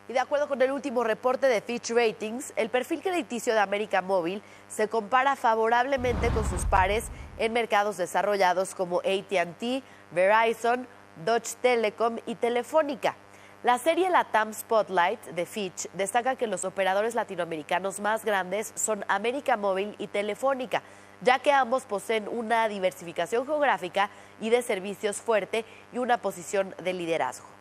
Y de acuerdo con el último reporte de Fitch Ratings, el perfil crediticio de América Móvil se compara favorablemente con sus pares en mercados desarrollados como AT&T, Verizon, Deutsche Telekom y Telefónica. La serie LATAM Spotlight de Fitch destaca que los operadores latinoamericanos más grandes son América Móvil y Telefónica, ya que ambos poseen una diversificación geográfica y de servicios fuerte y una posición de liderazgo.